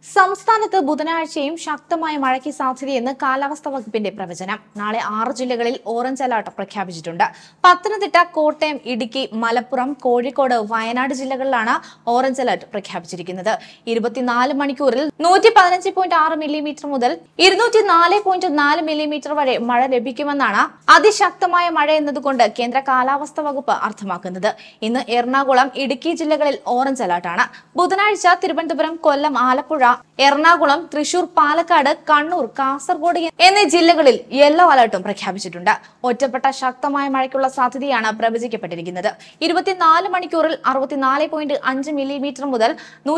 സംസ്ഥാനത്ത് ബുധനാഴ്ചയും ശക്തമായ മഴയ്ക്ക് സാധ്യതയെന്ന് കാലാവസ്ഥാ വകുപ്പിന്റെ പ്രവചനം. നാളെ 6 ജില്ലകളിൽ ഓറഞ്ച് അലർട്ട് പ്രഖ്യാപിച്ചിട്ടുണ്ട്. പത്തനംതിട്ട, കോട്ടയം, ഇടുക്കി, മലപ്പുറം, കോഴിക്കോട്, വയനാട് ജില്ലകളിലാണ് ഓറഞ്ച് അലർട്ട് പ്രഖ്യാപിച്ചിരിക്കുന്നത്. 24 മണിക്കൂറിൽ 115.6 മില്ലിമീറ്റർ മുതൽ 204.4 മില്ലിമീറ്റർ വരെ മഴ ലഭിക്കുമെന്നാണ് അതിശക്തമായ മഴ എന്നതുകൊണ്ട് കേന്ദ്ര കാലാവസ്ഥാ വകുപ്പ് അർത്ഥമാക്കുന്നത്. ഇന്ന് എറണാകുളം, ഇടുക്കി ജില്ലകളിൽ ഓറഞ്ച് അലർട്ടാണ്. ബുധനാഴ്ച തിരുവനന്തപുരം, കൊല്ലം, ആലപ്പുഴ, എറണാകുളം, തൃശൂർ, പാലക്കാട്, കണ്ണൂർ, കാസർഗോഡ് എന്നീ ജില്ലകളിൽ യെല്ലോ അലർട്ടും പ്രഖ്യാപിച്ചിട്ടുണ്ട്. ഒറ്റപ്പെട്ട ശക്തമായ മഴയ്ക്കുള്ള സാധ്യതയാണ് പ്രവചിക്കപ്പെട്ടിരിക്കുന്നത്. 24 മണിക്കൂറിൽ 64.5 മില്ലിമീറ്റർ മുതൽ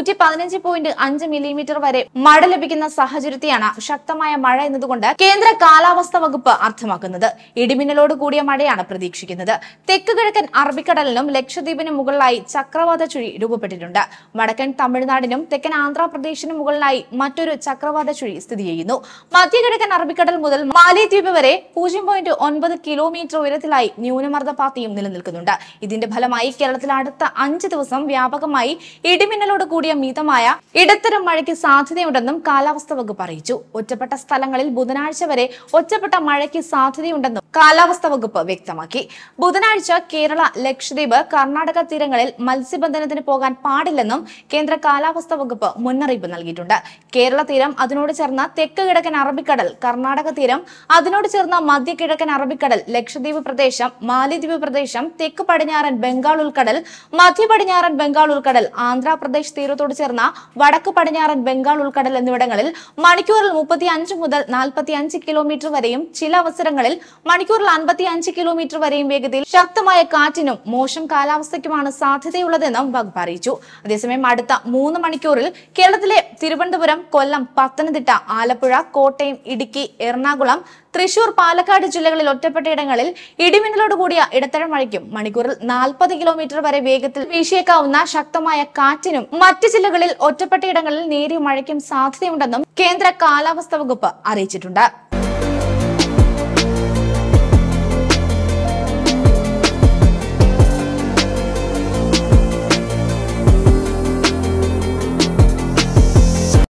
115.5 മില്ലിമീറ്റർ വരെ മഴ ലഭിക്കുന്ന സാഹചര്യത്തെയാണ് ശക്തമായ മഴ എന്നതുകൊണ്ട് കേന്ദ്ര കാലാവസ്ഥാ വകുപ്പ് അർത്ഥമാക്കുന്നത്. ഇടിമിന്നലോട് കൂടിയ മഴയാണ് പ്രതീക്ഷിക്കുന്നത്. തെക്ക് കിഴക്കൻ അറബിക്കടലിനും ലക്ഷദ്വീപിനും മുകളിലായി ചക്രവാത ചുഴി രൂപപ്പെട്ടിട്ടുണ്ട്. വടക്കൻ തമിഴ്നാടിനും തെക്കൻ ആന്ധ്രാപ്രദേശിനും മുകളിലായി മറ്റൊരു ചക്രവാത ചുഴി സ്ഥിതി ചെയ്യുന്നു. മധ്യകിഴക്കൻ അറബിക്കടൽ മുതൽ മാലിദ്വീപ് വരെ 0.9 കിലോമീറ്റർ ഉയരത്തിലായി ന്യൂനമർദ്ദപാത്തിയും നിലനിൽക്കുന്നുണ്ട്. ഇതിന്റെ ഫലമായി കേരളത്തിൽ അടുത്ത 5 ദിവസം വ്യാപകമായി ഇടിമിന്നലോട് കൂടിയ മിതമായ ഇടത്തരം മഴയ്ക്ക് സാധ്യതയുണ്ടെന്നും കാലാവസ്ഥാ വകുപ്പ് അറിയിച്ചു. ഒറ്റപ്പെട്ട സ്ഥലങ്ങളിൽ ബുധനാഴ്ച വരെ ഒറ്റപ്പെട്ട മഴയ്ക്ക് സാധ്യതയുണ്ടെന്നും കാലാവസ്ഥാ വകുപ്പ് വ്യക്തമാക്കി. ബുധനാഴ്ച കേരള, ലക്ഷദ്വീപ്, കർണാടക തീരങ്ങളിൽ മത്സ്യബന്ധനത്തിന് പോകാൻ പാടില്ലെന്നും കേന്ദ്ര കാലാവസ്ഥാ വകുപ്പ് മുന്നറിയിപ്പ് നൽകിയിട്ടുണ്ട്. കേരള തീരം, അതിനോട് ചേർന്ന തെക്ക് കിഴക്കൻ അറബിക്കടൽ, കർണാടക തീരം, അതിനോട് ചേർന്ന മധ്യ കിഴക്കൻ അറബിക്കടൽ, ലക്ഷദ്വീപ് പ്രദേശം, മാലിദ്വീപ് പ്രദേശം, തെക്ക് പടിഞ്ഞാറൻ ബംഗാൾ ഉൾക്കടൽ, മധ്യ പടിഞ്ഞാറൻ ബംഗാൾ ഉൾക്കടൽ, ആന്ധ്രാപ്രദേശ് തീരത്തോട് ചേർന്ന വടക്ക് പടിഞ്ഞാറൻ ബംഗാൾ ഉൾക്കടൽ എന്നിവിടങ്ങളിൽ മണിക്കൂറിൽ 35 മുതൽ 45 കിലോമീറ്റർ വരെയും ചില അവസരങ്ങളിൽ മണിക്കൂറിൽ 55 കിലോമീറ്റർ വരെയും വേഗതയിൽ ശക്തമായ കാറ്റിനും മോശം കാലാവസ്ഥയ്ക്കുമാണ് സാധ്യതയുള്ളതെന്നും വകുപ്പ് അറിയിച്ചു. അതേസമയം അടുത്ത 3 മണിക്കൂറിൽ കേരളത്തിലെ തിരുവനന്തപുരം, കൊല്ലം, പത്തനംതിട്ട, ആലപ്പുഴ, കോട്ടയം, ഇടുക്കി, എറണാകുളം, തൃശൂർ, പാലക്കാട് ജില്ലകളിൽ ഒറ്റപ്പെട്ടയിടങ്ങളിൽ ഇടിമിന്നലോട് കൂടിയ ഇടത്തരം മഴയ്ക്കും മണിക്കൂറിൽ 40 കിലോമീറ്റർ വരെ വേഗത്തിൽ വീശിയേക്കാവുന്ന ശക്തമായ കാറ്റിനും മറ്റ് ജില്ലകളിൽ ഒറ്റപ്പെട്ടയിടങ്ങളിൽ നേരിയ മഴയ്ക്കും സാധ്യതയുണ്ടെന്നും കേന്ദ്ര കാലാവസ്ഥാ വകുപ്പ് അറിയിച്ചിട്ടുണ്ട്.